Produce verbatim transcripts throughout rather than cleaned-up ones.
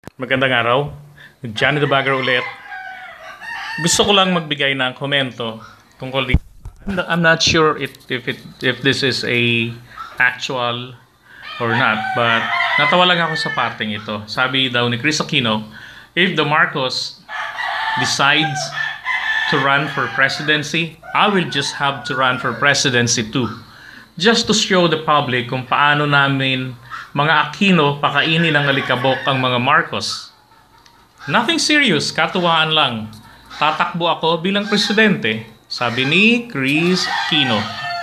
Magandang araw. Johnny the Bagger ulit. Gusto ko lang magbigay ng komento tungkol dito. I'm not sure if, if, it, if this is a actual or not, but natawa lang ako sa parteng ito. Sabi daw ni Chris Aquino, if the Marcos decides to run for presidency, I will just have to run for presidency too. Just to show the public kung paano namin mga Aquino pakainin ng alikabok ang mga Marcos. Nothing serious, katuwaan lang. Tatakbo ako bilang presidente, sabi ni Chris Aquino.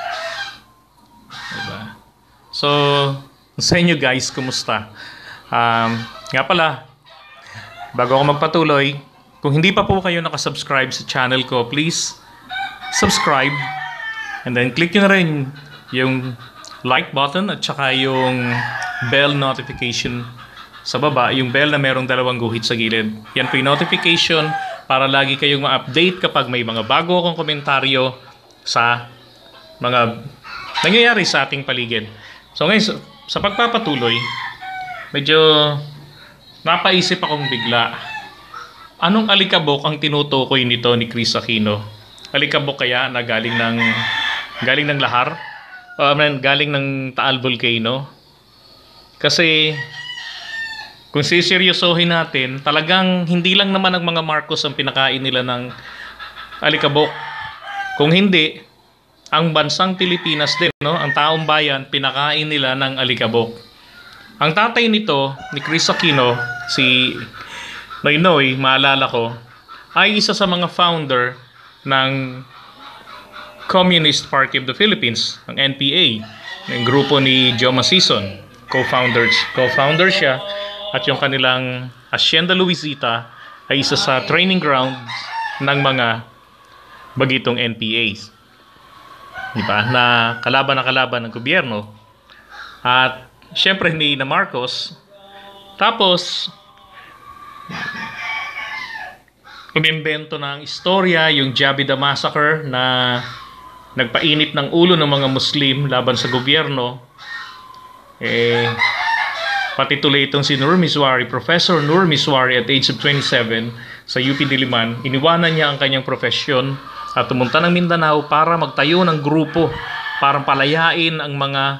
Diba? So, sa inyo guys, kumusta? Um, nga pala, bago ako magpatuloy, kung hindi pa po kayo nakasubscribe sa channel ko, please subscribe and then click nyo na rin yung like button at saka yung bell notification sa baba, yung bell na merong dalawang guhit sa gilid. Yan po yung notification para lagi kayong ma-update kapag may mga bago akong komentaryo sa mga nangyayari sa ating paligid. So ngayon, sa, sa pagpapatuloy, medyo napaisip akong bigla. Anong alikabok ang tinutukoy nito ni Chris Aquino? Alikabok kaya na galing ng galing ng lahar? Uh, galing ng Taal Volcano? Kasi kung siseryosohin natin, talagang hindi lang naman ang mga Marcos ang pinakain nila ng alikabok. Kung hindi, ang bansang Pilipinas din, no? Ang taong bayan, pinakain nila ng alikabok. Ang tatay nito, ni Chris Aquino, si Noynoy, maalala ko, ay isa sa mga founder ng Communist Party of the Philippines, ang N P A, ng grupo ni Joma Sison. Co-founders, co-founder siya. At yung kanilang Hacienda Luisita ay isa sa training ground ng mga bagitong N P As. Diba? Na kalaban na kalaban ng gobyerno. At syempre hindi na Marcos. Tapos, umimbento ng istorya, yung Jabida Massacre na nagpainit ng ulo ng mga Muslim laban sa gobyerno. Eh, pati tuloy itong si Nur Miswari, Professor Nur Miswari at age of twenty-seven sa U P Diliman, iniwanan niya ang kanyang profesyon at tumunta ng Mindanao para magtayo ng grupo para palayain ang mga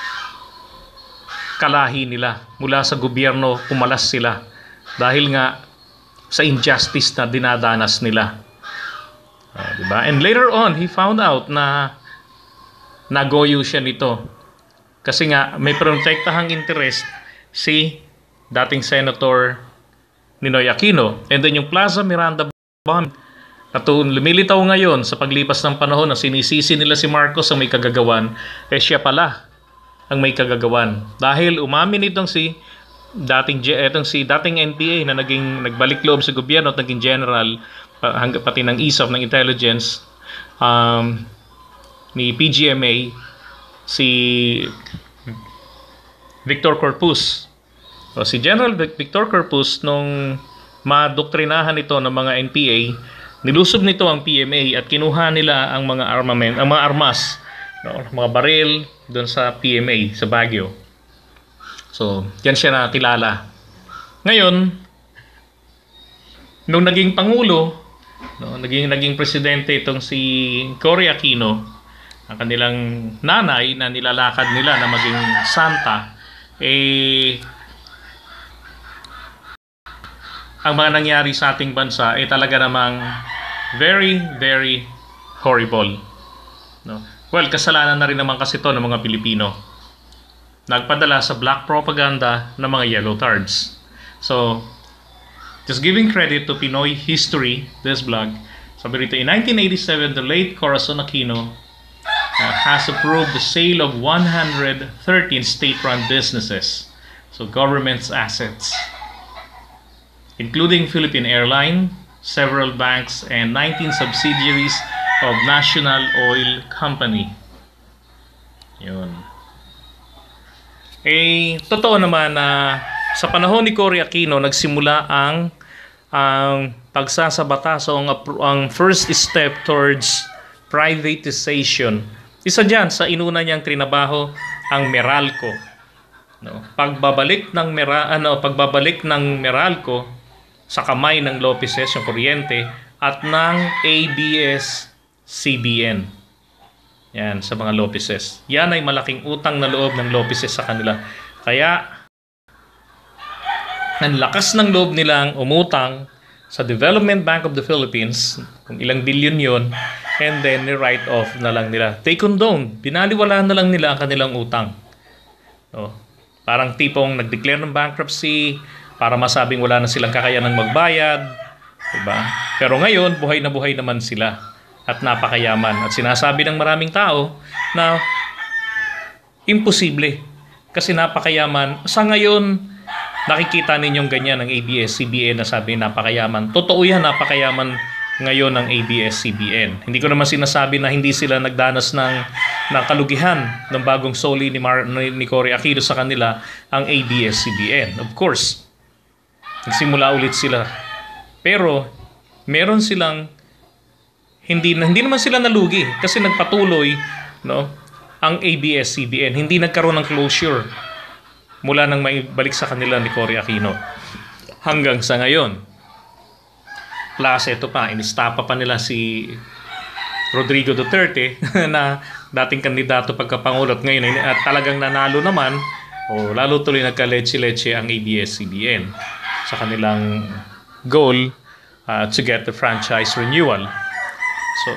kalahi nila mula sa gobyerno, pumalas sila dahil nga sa injustice na dinadanas nila. Uh, diba? And later on, he found out na nagoyo siya nito kasi nga may protektahang interest si dating Senator Ninoy Aquino. And then yung Plaza Miranda bomb na lumilitaw ngayon sa paglipas ng panahon na sinisisi nila si Marcos ang may kagagawan, eh siya pala ang may kagagawan. Dahil umamin itong si dating etong si dating N P A na naging nagbalik loob sa gobyerno at naging general pati ng I S A F ng intelligence um, ni P G M A, si Victor Corpus. O, si General Victor Corpus, nung madoktrinahan ito ng mga N P A, nilusob nito ang P M A at kinuha nila ang mga armament, ang mga armas, no, mga baril doon sa P M A sa Baguio. So, yan siya na kilala. Ngayon, nung naging pangulo, no, naging naging presidente itong si Cory Aquino, ang kanilang nanay na nilalakad nila na maging santa, eh ang mga nangyari sa ating bansa ay eh, talaga namang very, very horrible. No? Well, kasalanan na rin naman kasi ito ng mga Pilipino. Nagpadala sa black propaganda ng mga yellow tards. So, just giving credit to Pinoy History, this blog, sabi rito, in nineteen eighty-seven, the late Corazon Aquino uh, has approved the sale of one hundred thirteen state-run businesses, so government's assets, including Philippine Airlines, several banks, and nineteen subsidiaries of National Oil Company. Yun. Eh, totoo naman na sa panahon ni Cory Aquino, nagsimula ang ang pagsasabata. So, ang, ang first step towards privatization. Isa dyan sa inuna niyang trinabaho, ang Meralco. No? Pagbabalik ng Mera, ano, pagbabalik ng Meralco sa kamay ng Lopezes, yung kuryente, at ng A B S C B N. Yan, sa mga Lopezes. Yan ay malaking utang na loob ng Lopezes sa kanila. Kaya, ang lakas ng loob nilang umutang sa Development Bank of the Philippines, kung ilang billion yon, and then ni-write off na lang nila. They condone, binaliwalaan na lang nila ang kanilang utang. No? Parang tipong nag-declare ng bankruptcy para masabing wala na silang kakayanang magbayad. Diba? Pero ngayon, buhay na buhay naman sila at napakayaman. At sinasabi ng maraming tao na imposible kasi napakayaman. Sa ngayon, nakikita ninyong ganyan ng A B S C B N na sabi napakayaman. Totoo yan, napakayaman ngayon ng A B S C B N. Hindi ko naman sinasabi na hindi sila nagdanas ng, ng kalugihan ng bagong soli ni, Mar, ni Cory Aquino sa kanila, ang A B S C B N. Of course, nagsimula ulit sila. Pero, meron silang, hindi, hindi naman sila nalugi kasi nagpatuloy, no, ang A B S C B N. Hindi nagkaroon ng closure mula nang may balik sa kanila ni Cory Aquino hanggang sa ngayon. Plus, ito pa, inistapa pa nila si Rodrigo Duterte na dating kandidato pagkapangulo at ngayon at talagang nanalo naman o lalo tuloy nagka-leche-leche ang A B S C B N sa kanilang goal uh, to get the franchise renewal. So,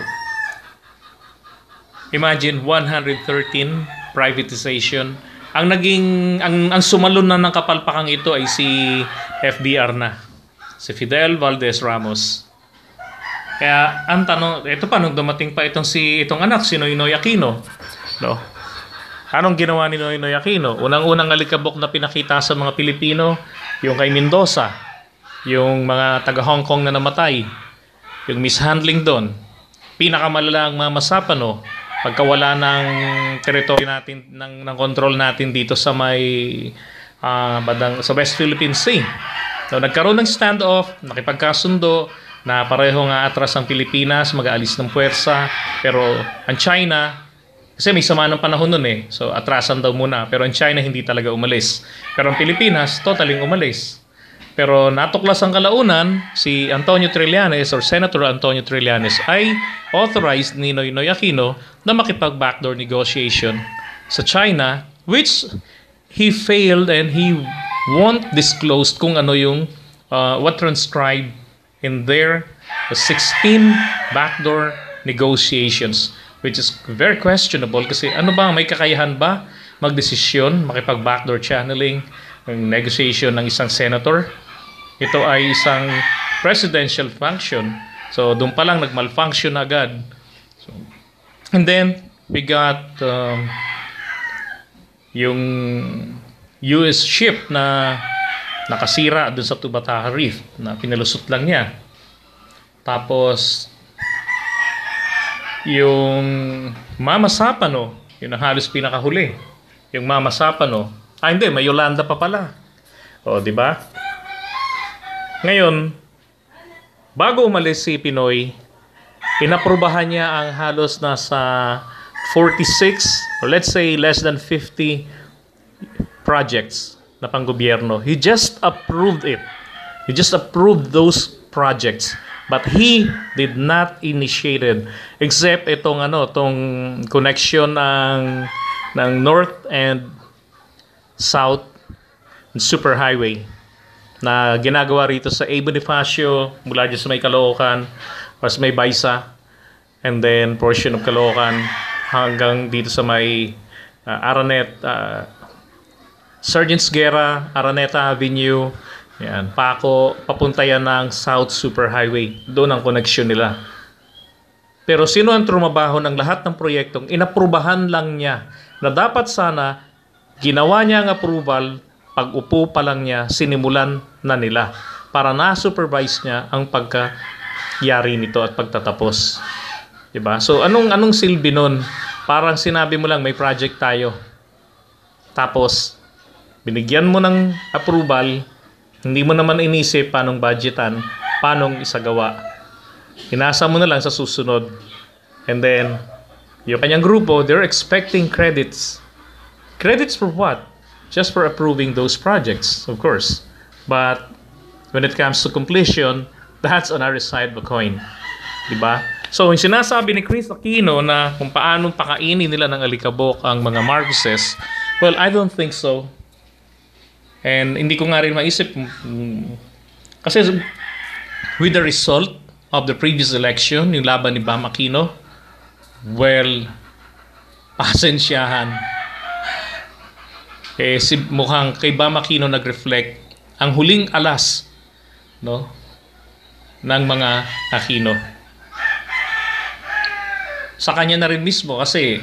imagine one hundred thirteen privatization. Ang naging ang ang sumalon na ng kapalpakang ito ay si F D R na. Si Fidel Valdez Ramos. Kaya ang tanong, ito pa nung dumating pa itong si itong anak si Noynoy Aquino, no? Anong ginawa ni Noynoy Aquino? Unang-unang alikabok na pinakita sa mga Pilipino, yung kay Mendoza, yung mga taga Hong Kong na namatay, yung mishandling doon. Pinakamalala ang Mama Sapano, pagkawala ng teritoryo natin, ng, ng control natin dito sa may uh, badang, sa West Philippine Sea. So, nagkaroon ng standoff, nakipagkasundo na pareho nga atras ang Pilipinas, mag-aalis ng puwersa, pero ang China, kasi may sama ng panahon nun eh, so atrasan daw muna, pero ang China hindi talaga umalis. Pero ang Pilipinas, totaling umalis. Pero natuklas ang kalaunan, si Antonio Trillanes or Senator Antonio Trillanes ay authorized ni Noynoy Aquino na makipag-backdoor negotiation sa China, which he failed and he won't disclose kung ano yung uh, what transcribed in their sixteen backdoor negotiations, which is very questionable kasi ano ba, may kakayahan ba magdesisyon, makipag-backdoor channeling ng negotiation ng isang senator? Ito ay isang presidential function. So, doon pa lang nag-malfunction agad. So, and then, we got um, yung U S ship na nakasira doon sa Tubataha Reef na pinalusot lang niya. Tapos, yung Mama Sapano, yun ang halos pinakahuli. Yung Mama Sapano, ah hindi, may Yolanda pa pala. O, di ba? Ngayon, bago umalis si Pinoy, inaprubahan niya ang halos nasa forty-six or let's say less than fifty projects na panggobyerno. He just approved it. He just approved those projects. But he did not initiate it. Except itong ano, itong connection ng, ng North and South Superhighway na ginagawa rito sa A. Bonifacio mula dyan sa may Caloocan or sa may Baisa and then portion of Caloocan hanggang dito sa may uh, Aranet uh, Sergeants Guerra, Araneta Avenue, yan, Paco, papunta yan ng South Superhighway. Doon ang connection nila. Pero sino ang trumabaho ng lahat ng proyektong inaprubahan lang niya na dapat sana ginawa niya ang approval pag-upo pa lang niya, sinimulan na nila para na-supervise niya ang pagkayari nito at pagtatapos. Diba? So, anong, anong silbi nun? Parang sinabi mo lang, may project tayo. Tapos, binigyan mo ng approval, hindi mo naman inisip paanong budgetan, paanong isagawa. Inasa mo na lang sa susunod. And then, yung kanyang grupo, they're expecting credits. Credits for what? just for approving those projects, of course. But when it comes to completion, that's another side of a coin. Diba? So, yung sinasabi ni Chris Aquino na kung paano pakainin nila ng alikabok ang mga Marcoses, well, I don't think so. And hindi ko nga rin maisip, mm, kasi with the result of the previous election, yung laban ni Bam Aquino, well, pasensyahan. Eh, si, mukhang kay Bam Aquino nag-reflect ang huling alas, no, ng mga Aquino. Sa kanya na rin mismo kasi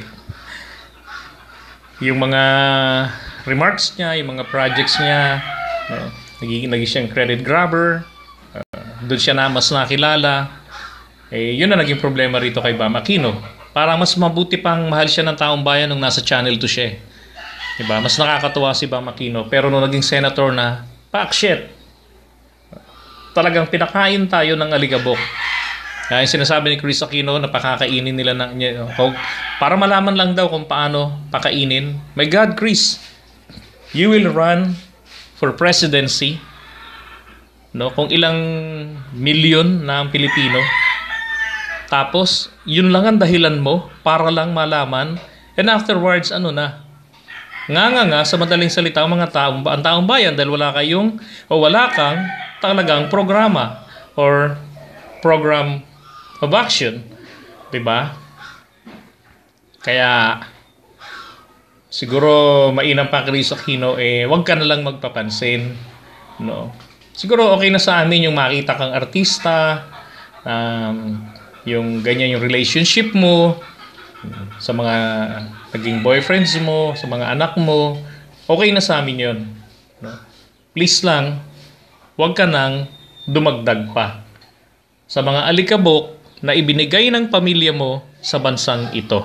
yung mga remarks niya, yung mga projects niya, no, nagiging, naging siyang credit grabber, uh, doon siya na mas nakilala. Eh, yun na naging problema rito kay Bam Aquino. Parang mas mabuti pang mahal siya ng taong bayan nung nasa Channel two siya. Diba? Mas nakakatuwa si Bam Aquino. Pero nung naging senator na, pak shit. Talagang pinakain tayo ng alikabok. Kaya yung sinasabi ni Chris Aquino na pakakainin nila ng, para malaman lang daw kung paano pakainin. My God, Chris, you will run for presidency, no? Kung ilang milyon na ang Pilipino. Tapos, yun lang ang dahilan mo para lang malaman. And afterwards, ano na? Nga nga nga, sa madaling salita, ang mga taong, ang taong bayan, dahil wala kayong, o wala kang talagang programa or program of action. Diba? Kaya, siguro, mainam pa Chris Aquino, eh, wag ka na lang magpapansin. No? Siguro, okay na sa amin yung makita kang artista, um, yung ganyan yung relationship mo, sa mga naging boyfriends mo, sa mga anak mo, okay na sa amin yun. No? Please lang, huwag ka nang dumagdag pa sa mga alikabok na ibinigay ng pamilya mo sa bansang ito.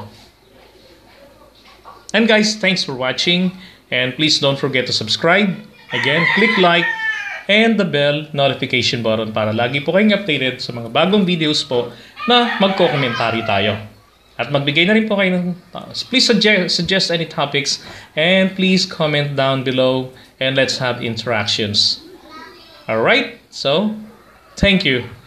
And guys, thanks for watching. And please don't forget to subscribe. Again, click like and the bell notification button para lagi po kayong updated sa mga bagong videos po na magko-komentary tayo. At magbigay na rin po kayo ng, uh, please suggest, suggest any topics and please comment down below and let's have interactions. Alright, so thank you.